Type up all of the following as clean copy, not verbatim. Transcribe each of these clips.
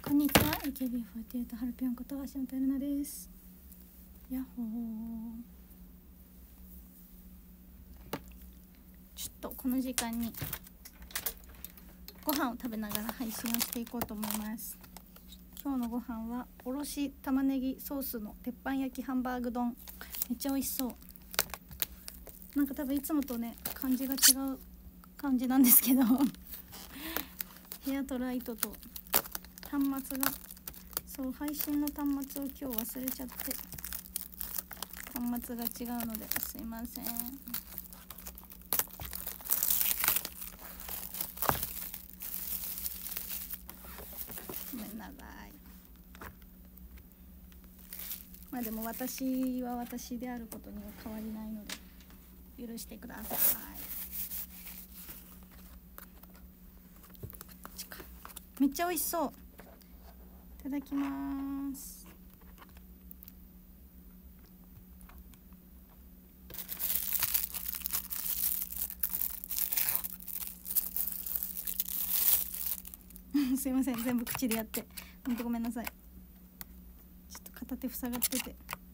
こんにちは、AKB48 ハルピョンこと橋本玲奈です。やっほー。ちょっとこの時間にご飯を食べながら配信をしていこうと思います。今日のご飯はおろし玉ねぎソースの鉄板焼きハンバーグ丼。めっちゃ美味しそう。なんか多分いつもとね感じが違う感じなんですけどヘアとライトと端末が、そう配信の端末を今日忘れちゃって端末が違うのですいません。ごめんなさい。まあでも私は私であることには変わりないので許してください。めっちゃ美味しそう。いただきます。すいません、全部口でやってほんとごめんなさい。ちょっと片手塞がってて。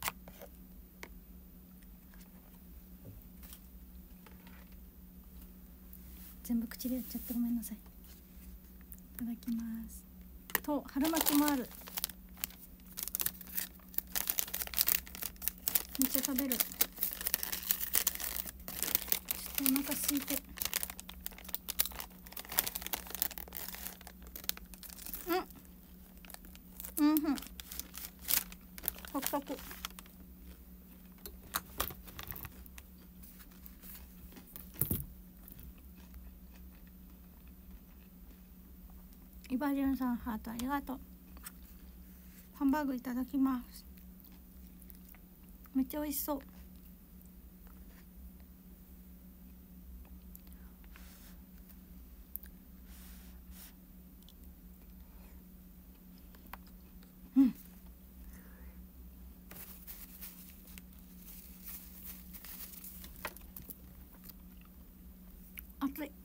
全部口でやっちゃってごめんなさい。いただきます。と春巻きもある。めっちゃ食べる。ちょっとお腹空いて。サクサク。イバジュンさんハートありがとう。ハンバーグいただきます。めっちゃ美味しそう。熱い。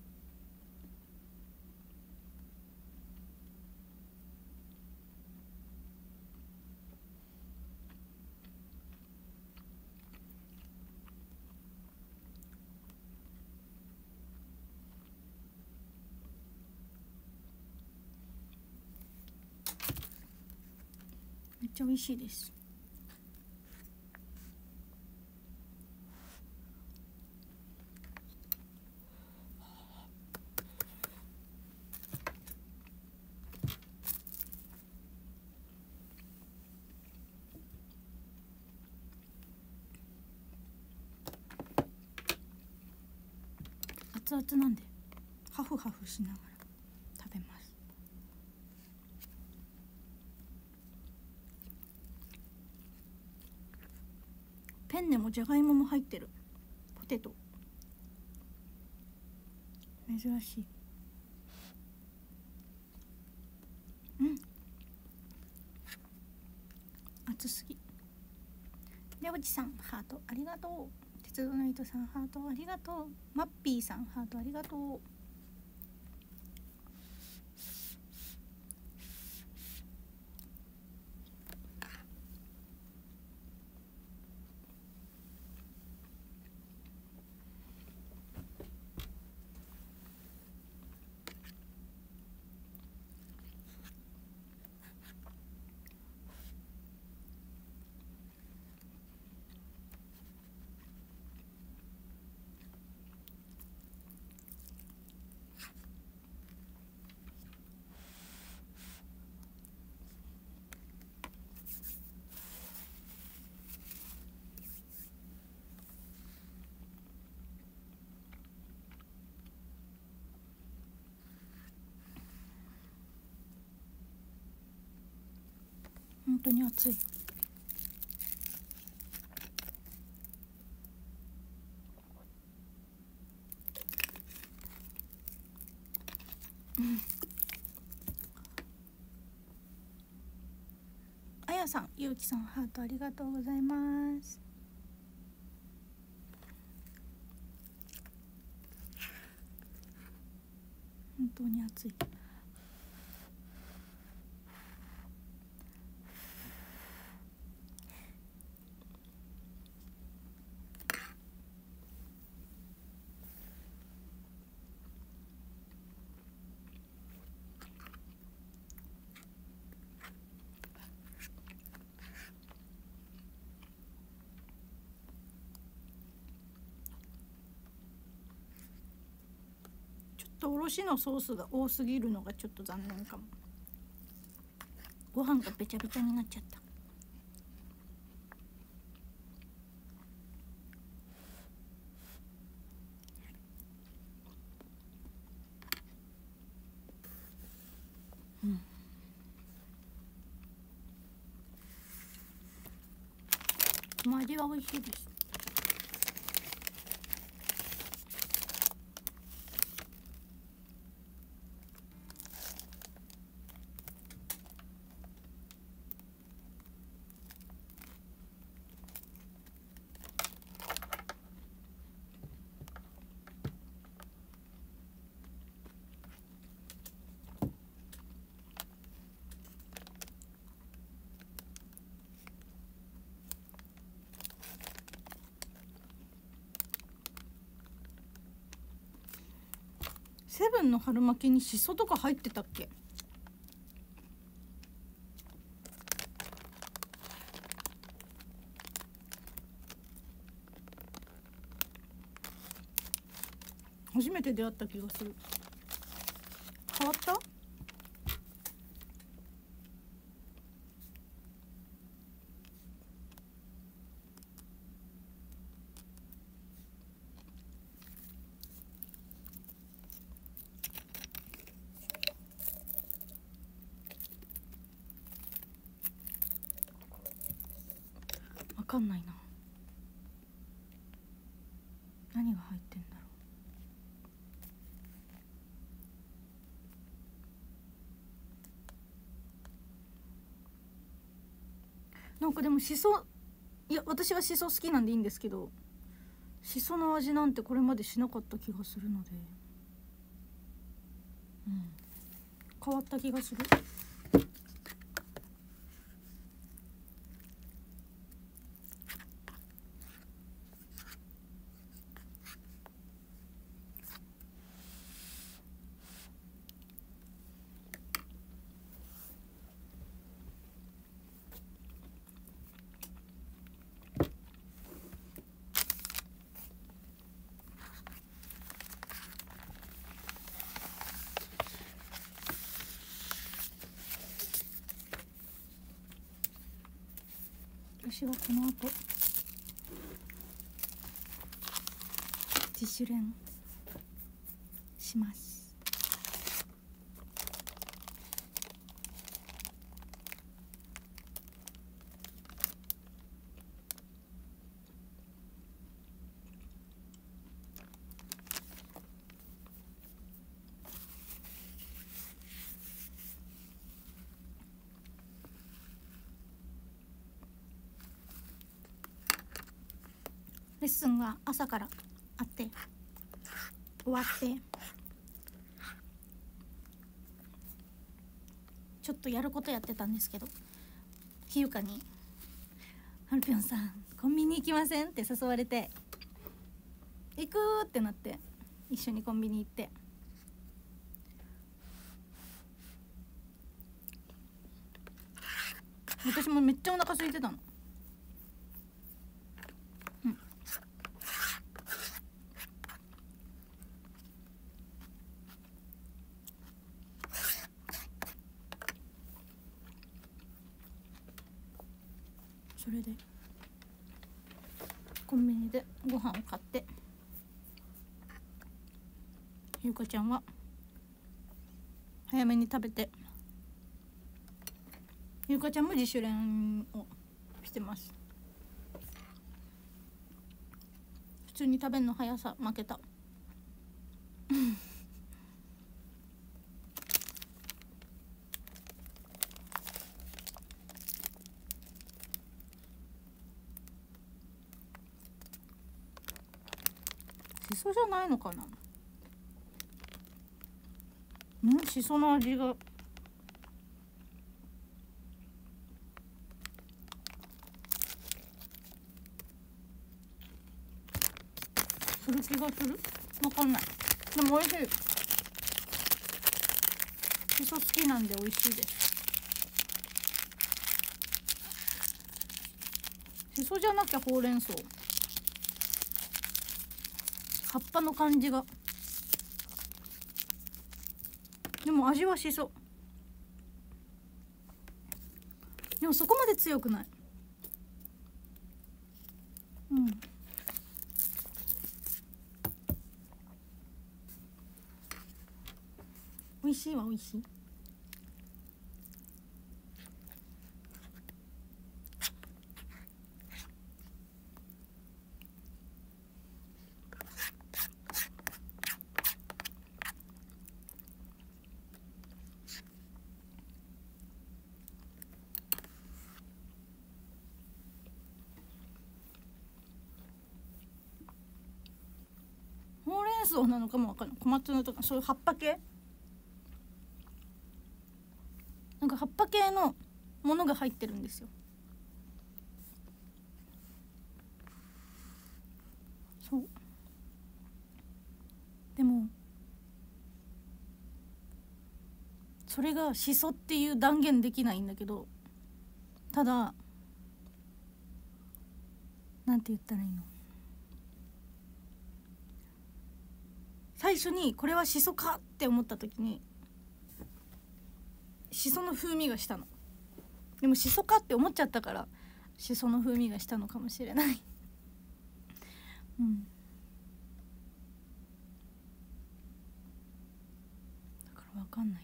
めっちゃ美味しいです。熱々なんでハフハフしながら食べます。ペンネもじゃがいもも入ってる。ポテト珍しい。熱すぎ。りょうちさんハートありがとう。鉄道の糸さんハートありがとう。マッピーさんハートありがとう。本当に熱い。あやさん、ゆうきさんハートありがとうございます。本当に熱い。 とおろしのソースが多すぎるのがちょっと残念かも。ご飯がべちゃべちゃになっちゃった。もう味は美味しいです。セブンの春巻きにしそとか入ってたっけ？初めて出会った気がする。変わった？わかんないな。何が入ってんだろう。なんかでもしそ、いや私はしそ好きなんでいいんですけど、しその味なんてこれまでしなかった気がするので、変わった気がする。私はこの後自主練します。レッスンが朝からあって終わってちょっとやることやってたんですけど、ひゆかに「はるぴょんさんコンビニ行きません?」って誘われて、行くってなって一緒にコンビニ行って、私もめっちゃお腹空いてたの。それでコンビニでご飯を買って、ゆうかちゃんは早めに食べて、ゆうかちゃんも自主練をしてます。普通に食べるの速さ負けた。しそじゃないのかな。しその味がする気がする。わかんない。でも美味しい。しそ好きなんで美味しいです。しそじゃなきゃほうれん草、葉っぱの感じがでも味はしそ。でもそこまで強くない。うん。美味しいは美味しい。ほうれん草なのかもわかんない。小松菜とかそういう葉っぱ系、なんか葉っぱ系のものが入ってるんですよ。そう。でもそれがシソっていう断言できないんだけど、ただなんて言ったらいいの、最初にこれはシソかって思った時にシソの風味がしたの。でもシソかって思っちゃったからシソの風味がしたのかもしれないうん、だから分かんない。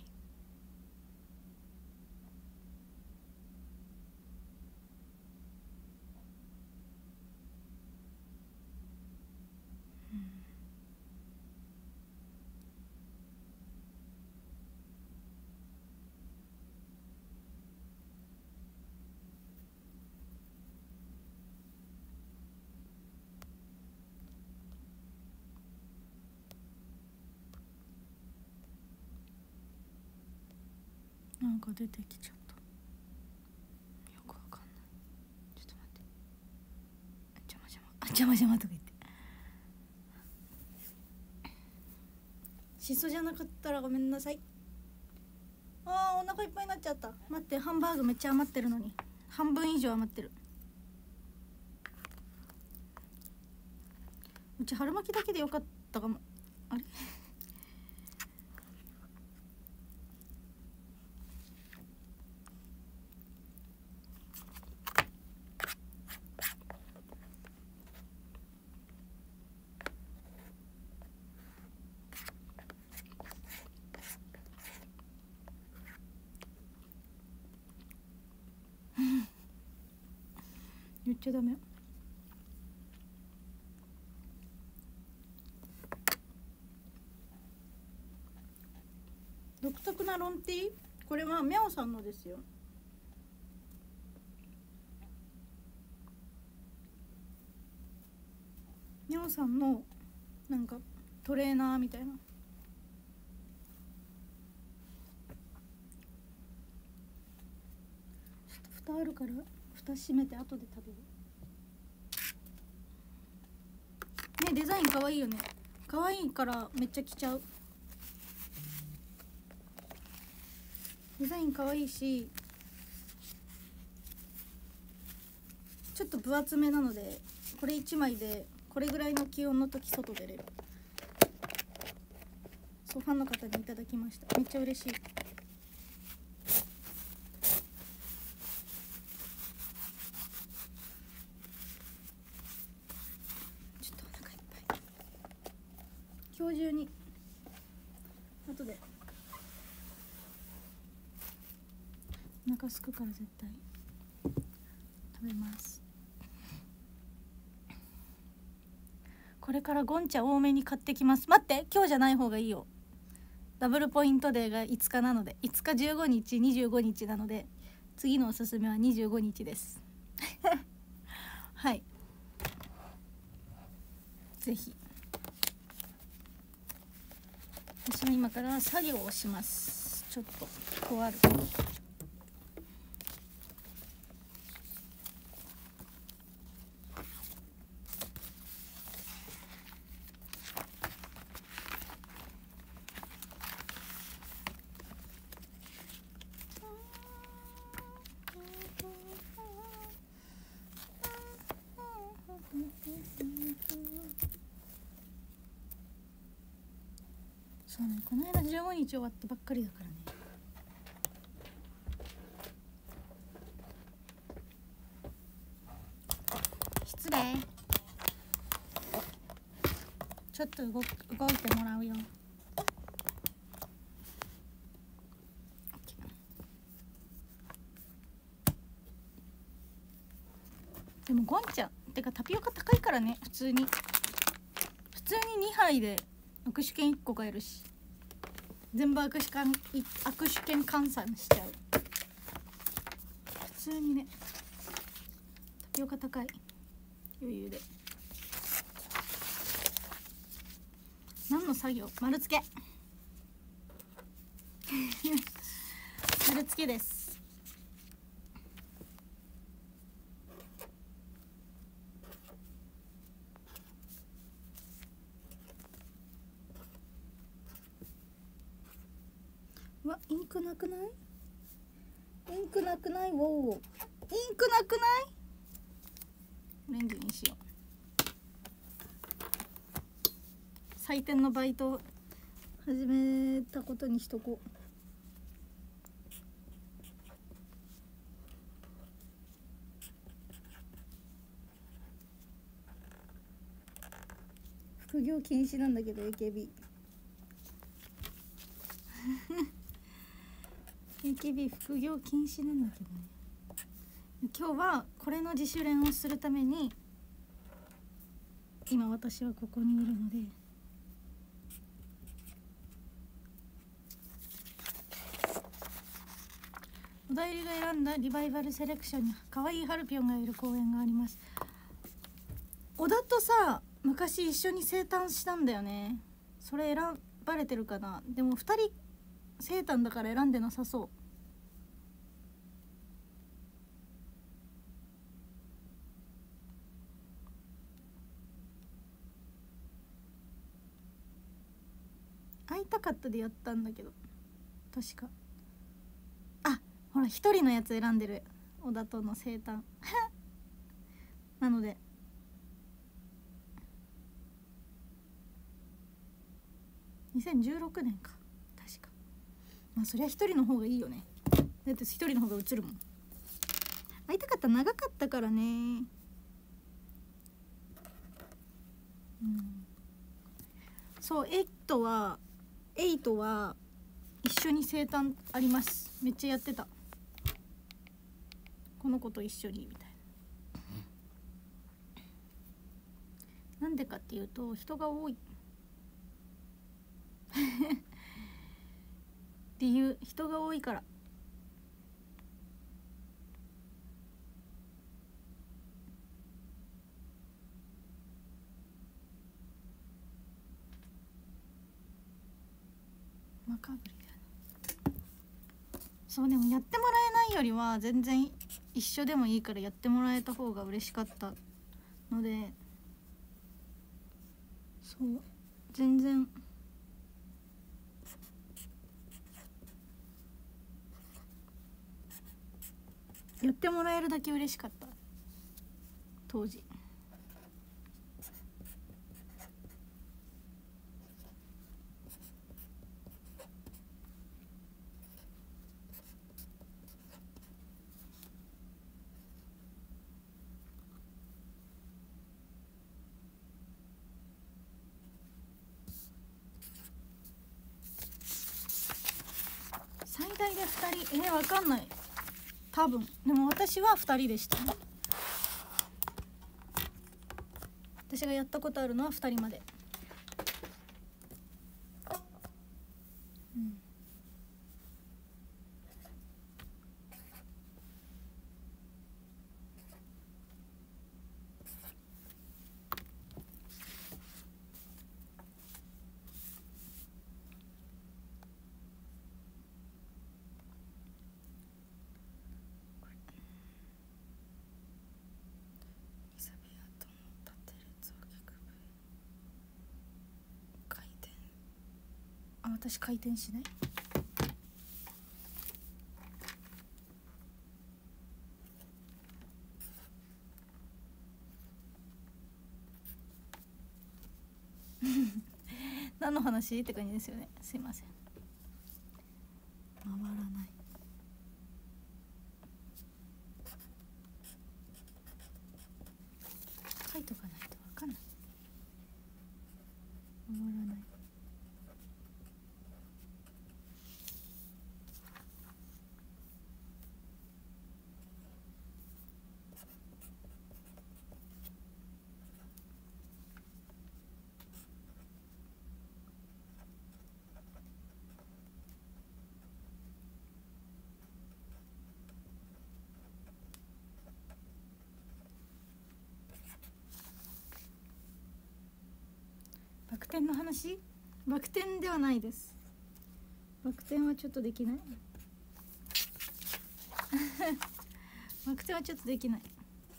なんか出てきちゃった。よくわかんない。ちょっと待って。邪魔邪魔。あ、邪魔邪魔とか言って。シソじゃなかったらごめんなさい。あー、お腹いっぱいになっちゃった。待って、ハンバーグめっちゃ余ってるのに。半分以上余ってる。うち春巻きだけでよかったかも。あれ言っちゃダメ。独特なロンティー、これはミャオさんのですよ。ミャオさんのなんかトレーナーみたいな。ちょっと蓋あるから蓋閉めて後で食べるね。デザインかわいいよね。かわいいからめっちゃ着ちゃう。デザインかわいいし、ちょっと分厚めなのでこれ1枚でこれぐらいの気温の時外出れる。そう、ファンの方にいただきました。めっちゃ嬉しい。ちょっとお腹いっぱい。今日中に後でお腹すくから絶対食べます。これからゴンチャ多めに買ってきます。待って、今日じゃない方がいいよ。ダブルポイントデーが5日なので、5日15日25日なので、次のおすすめは25日ですはい、ぜひ。私も今から作業をします。ちょっとこうある。 そうね、この間15日終わったばっかりだからね。失礼。ちょっと動いてもらうよ。でもゴンちゃんてかタピオカ高いからね。普通に2杯で握手券1個買えるし、全部握手券換算しちゃう。普通にね、タピオカ高い、余裕で。何の作業？丸付け丸付けです。うわ、インクなくない？インクなくない？ウォー、インクなくない？オレンジにしよう。採点のバイト始めたことにしとこう。副業禁止なんだけど AKB AKB 副業禁止なんだけどね。今日はこれの自主練をするために今私はここにいるので、おだいりが選んだリバイバルセレクションに可愛いハルピョンがいる公園があります。小田とさ、昔一緒に生誕したんだよね。それ選ばれてるかな。でも2人生誕だから選んでなさそう。会いたかったでやったんだけど、確か。あ、ほら一人のやつ選んでる。小田との生誕なので2016年か確か。まあそりゃ一人の方がいいよね。だって一人の方が映るもん。会いたかった、長かったからね。そう、8は一緒に生誕あります。めっちゃやってた。この子と一緒にみたいな。なんでかっていうと人が多い理由、人が多いから。マカブリだな。そう、でもやってもらえないよりは全然一緒でもいいからやってもらえた方が嬉しかったので、そう全然やってもらえるだけ嬉しかった当時。最大で2人、わかんない、多分。でも私は2人でしたね。私がやったことあるのは2人まで。私回転しない。 何の話って感じですよね。すいません。回らない。書いとかないと分かんない。回らない。バク転の話？バク転ではないです。バク転はちょっとできないバク転はちょっとできない。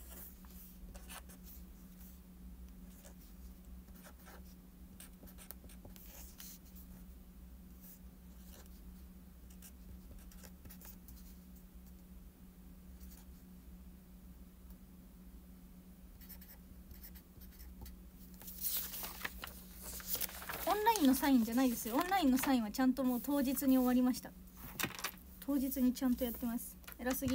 オンラインのサインじゃないですよ。オンラインのサインはちゃんともう当日に終わりました。当日にちゃんとやってます。偉すぎ。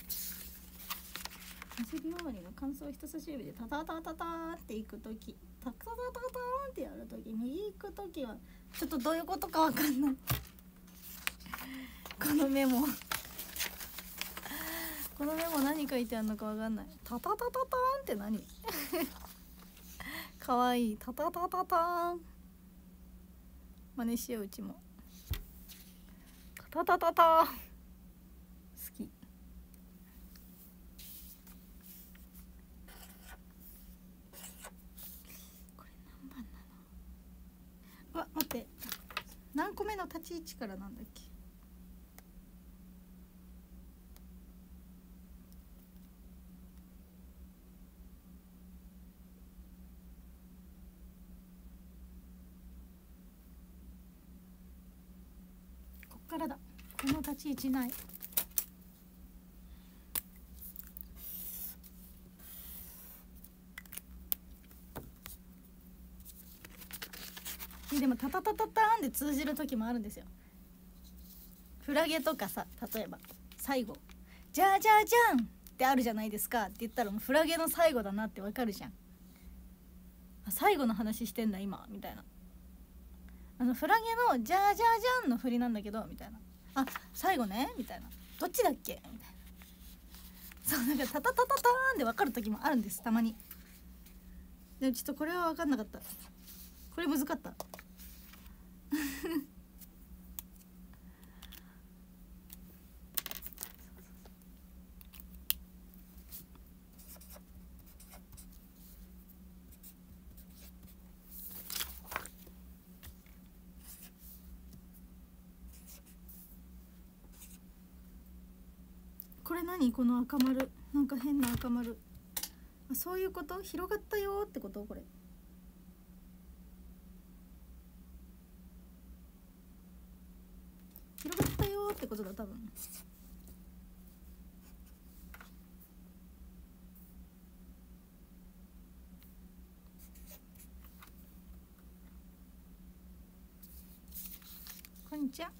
足指周りの乾燥を人差し指でタタタタターっていくとき、タタタタターってやるとき、右行くときはちょっとどういうことかわかんないこのメモこのメモ何書いてあるのかわかんない。タタタタターンって何かわいい。タタタタターン真似しよう。うちもタタタタターン好き。これ何番なの？わ、待って、何個目の立ち位置からなんだっけ？こっからだ。この立ち位置ない。でもタタタタターンで通じる時もあるんですよ。フラゲとかさ、例えば最後じゃあじゃあじゃんってあるじゃないですかって言ったらもうフラゲの最後だなってわかるじゃん。あ、最後の話してんだ今みたいな。フラゲのじゃあじゃあじゃんの振りなんだけどみたいな。あ、最後ねみたいな。どっちだっけみたいな。そう、なんかタタタタターンでわかる時もあるんです、たまに。でもちょっとこれは分かんなかった。これ難かったこれ何？この赤丸、なんか変な赤丸。あ、そういうこと？広がったよってこと？これ広がったよってことだ多分。こんにちは。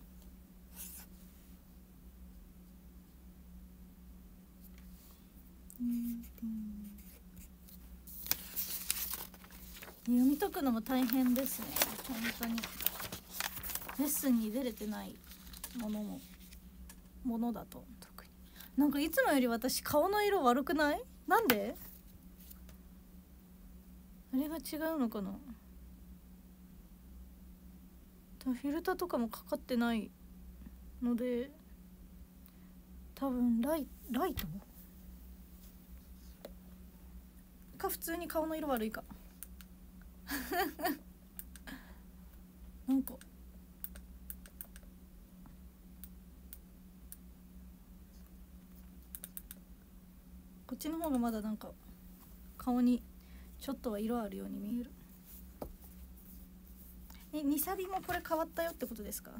読み解くのも大変ですね、本当に。レッスンに出れてないものだと特に。なんかいつもより私顔の色悪くない？なんで？あれが違うのかな。フィルターとかもかかってないので、多分ライトか普通に顔の色悪いかなんかこっちの方がまだなんか顔にちょっとは色あるように見える。2サビもこれ変わったよってことですか？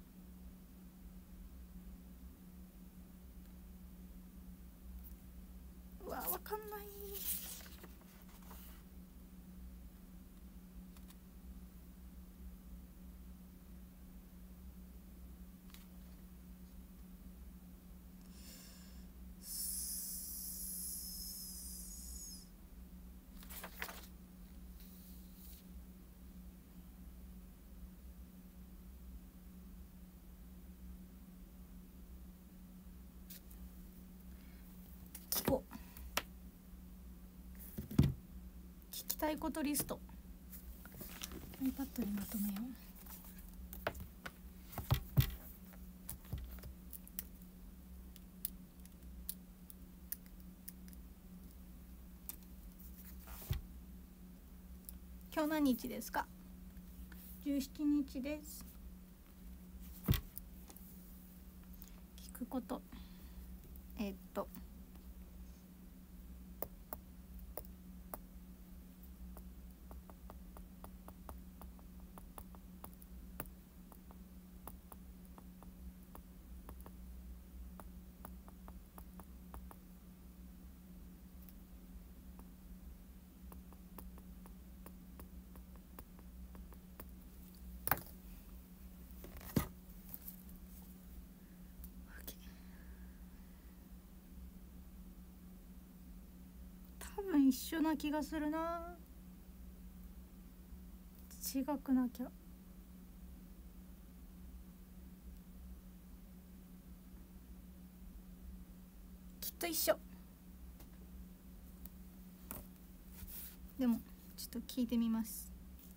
うわ、わかんない。 聞こう。聞きたいことリスト iPad にまとめよう。今日何日ですか？17日です。聞くこと、多分一緒な気がするな。違くなきゃ。きっと一緒。でもちょっと聞いてみます。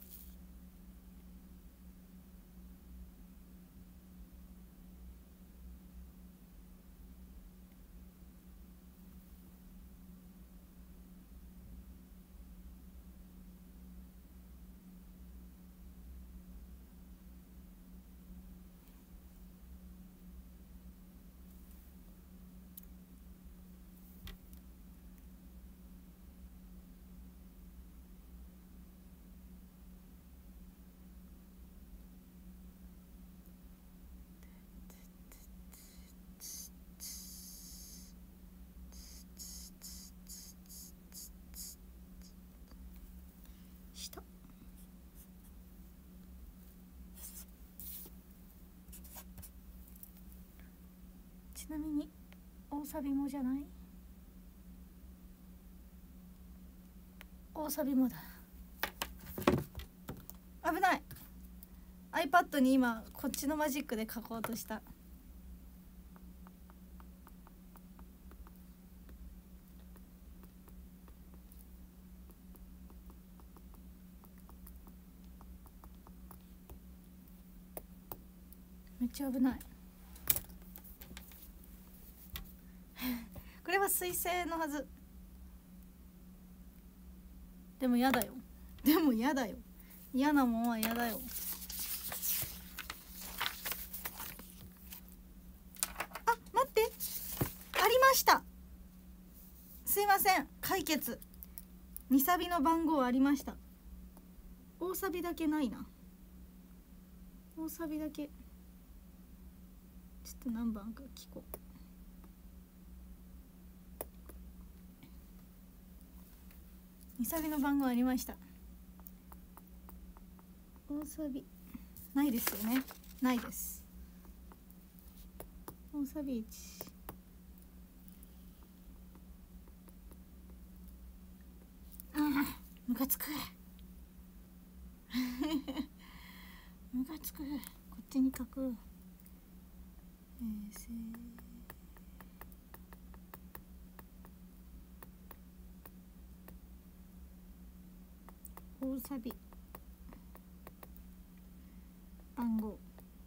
ちなみに大サビもじゃない？大サビもだ。危ない。 iPad に今こっちのマジックで書こうとした。めっちゃ危ない。これは水星のはず。でもやだよ。でもやだよ。嫌なもんはやだよ。あ、待って。ありました。すいません。解決。2サビの番号ありました。大サビだけないな。大サビだけ。ちょっと何番か聞こう。2サビの番号ありました。大サビないですよね。ないです。大サビ1。ムカつく。ムカつく。こっちに書く。大サビ番号。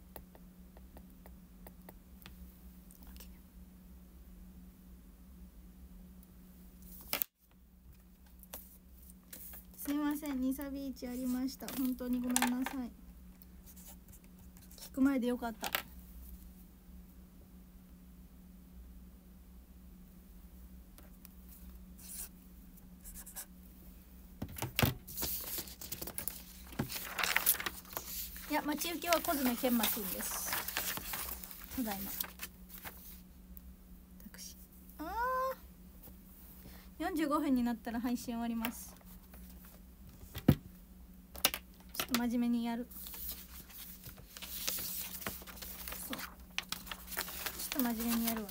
すいません、2サビ1ありました。本当にごめんなさい。聞く前でよかった。いや、待ち受けはコズメケンマくんです。ただいま。私45分になったら配信終わります。ちょっと真面目にやる。そう、ちょっと真面目にやるわ。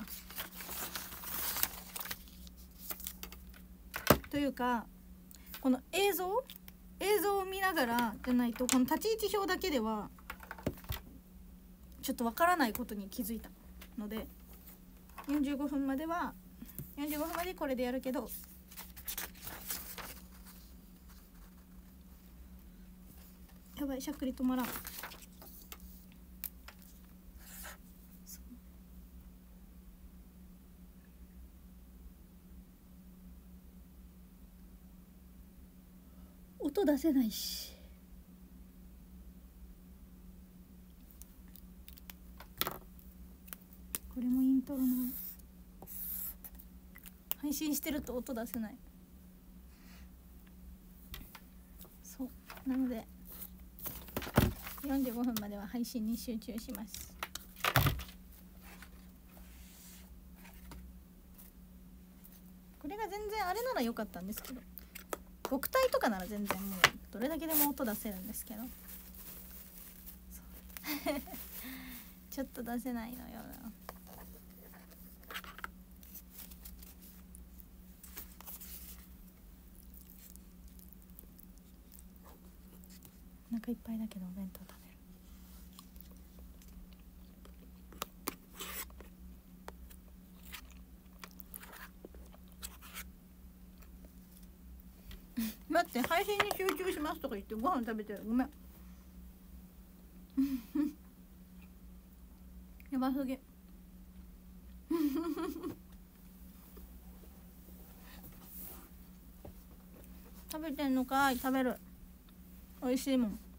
というか、この映像を見ながらじゃないと、この立ち位置表だけではちょっとわからないことに気づいたので、45分までは 45分までこれでやるけど、やばい、しゃっくり止まらん。音出せないし。これもイントロな。配信してると音出せない。そうなので45分までは配信に集中します。これが全然あれなら良かったんですけど、極体とかなら全然もうどれだけでも音出せるんですけどちょっと出せないのよな。お腹いっぱいだけどお弁当食べる。待って、配信に集中しますとか言ってご飯食べてる。ごめんやばすぎ食べてんのかい。食べる。おいしいもん。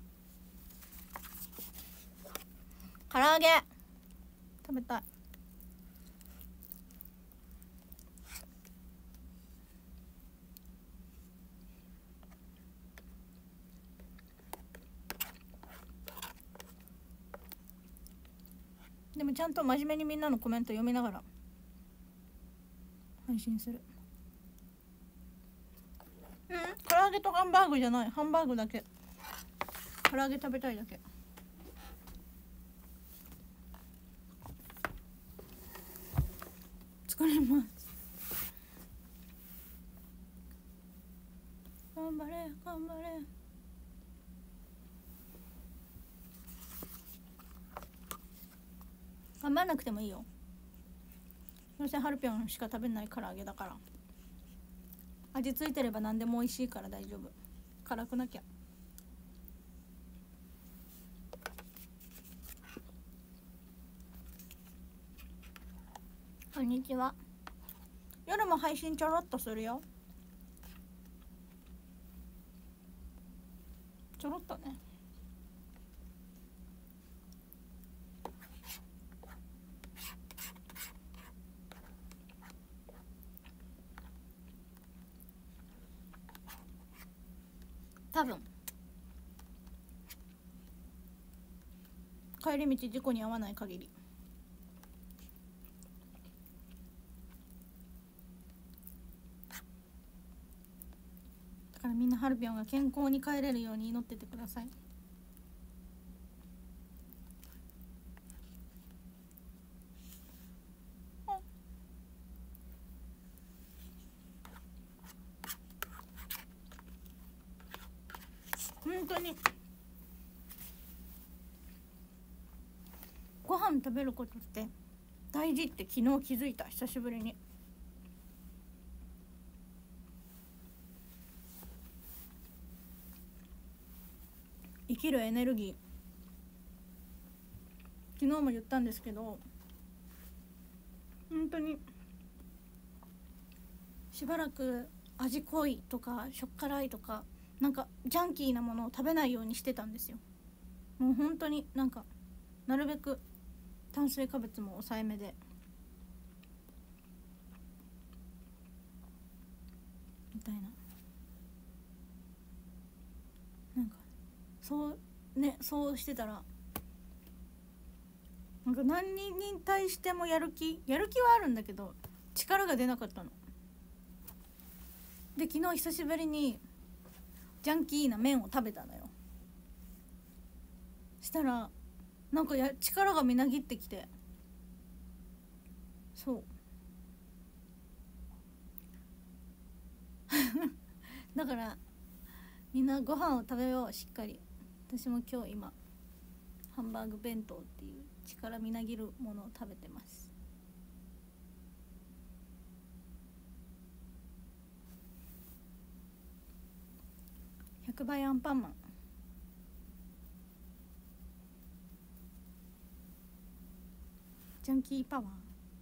唐揚げ食べたい。でもちゃんと真面目にみんなのコメント読みながら配信する。唐揚げとハンバーグじゃない。ハンバーグだけ。唐揚げ食べたいだけ。疲れます。頑張れ頑張れ。頑張らなくてもいいよ。どうせハルピョンしか食べない唐揚げだから。味付いてれば何でも美味しいから大丈夫。辛くなきゃ。こんにちは。夜も配信ちょろっとするよ。ちょろっとね。多分帰り道事故に遭わない限り。だからみんなハルピョンが健康に帰れるように祈っててください。本当にご飯食べることって大事って昨日気づいた。久しぶりに。生きるエネルギー、昨日も言ったんですけど、本当にしばらく味濃いとかしょっ辛いとかなんかジャンキーなものを食べないようにしてたんですよ。もう本当になんかなるべく炭水化物も抑えめでみたいな。なんかそうね、そうしてたらなんか何に対してもやる気はあるんだけど力が出なかったので、昨日久しぶりにジャンキーな麺を食べたのよ。したらなんか力がみなぎってきて、そうだからみんなご飯を食べよう、しっかり。私も今日今ハンバーグ弁当っていう力みなぎるものを食べてます。 100倍アンパンマン。ジャンキーパワー。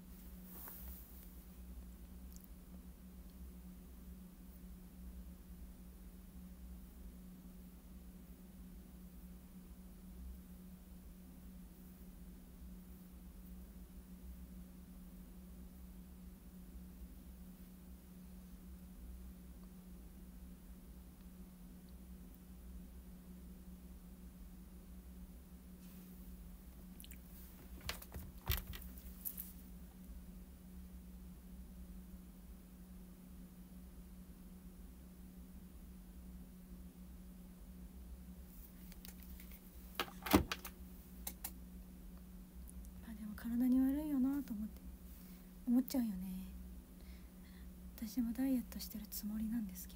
体に悪いよなと思っちゃうよね。私もダイエットしてるつもりなんですけ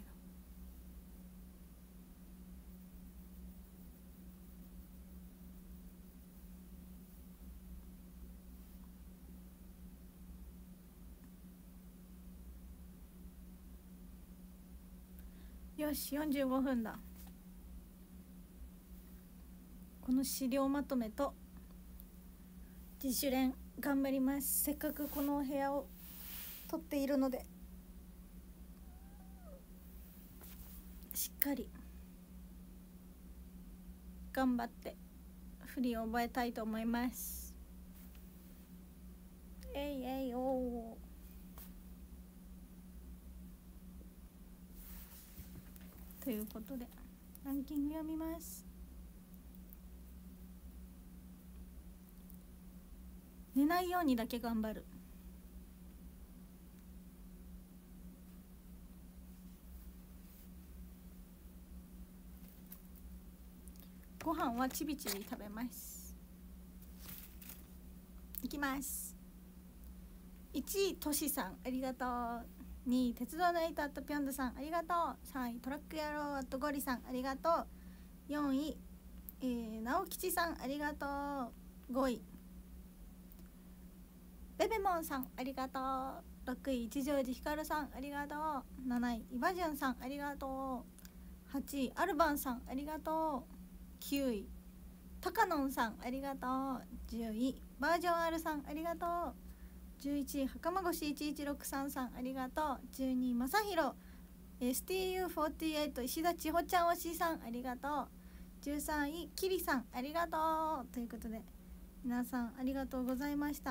ど。よし、45分だ。この資料まとめと自主練頑張ります。せっかくこのお部屋を撮っているので、しっかり頑張って振りを覚えたいと思います。えいえいおー。ということでランキング読みます。寝ないようにだけ頑張る。ご飯はちびちび食べます。いきます。1位としさんありがとう。2位鉄道のエイトアットピョンドさんありがとう。3位トラック野郎アットゴリさんありがとう。4位、直吉さんありがとう。5位ベベモンさんありがとう。6位一条寺ひかるさんありがとう。7位イバジュンさんありがとう。8位アルバンさんありがとう。9位タカノンさんありがとう。10位バージョン R さんありがとう。11位袴越1163さんありがとう。12位まさひろ STU48 石田千穂ちゃん推しさんありがとう。13位キリさんありがとう。ということで皆さんありがとうございました。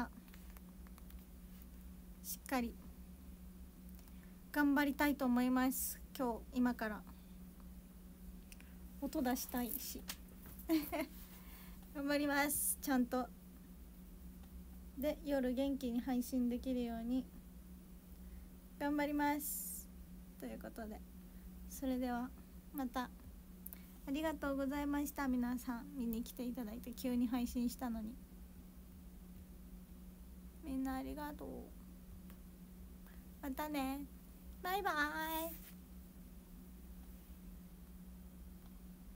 しっかり頑張りたいと思います。今から音出したいし頑張ります。ちゃんとで夜元気に配信できるように頑張ります。ということでそれではまたありがとうございました。皆さん見に来ていただいて、急に配信したのにみんなありがとう。またね、バイバーイ。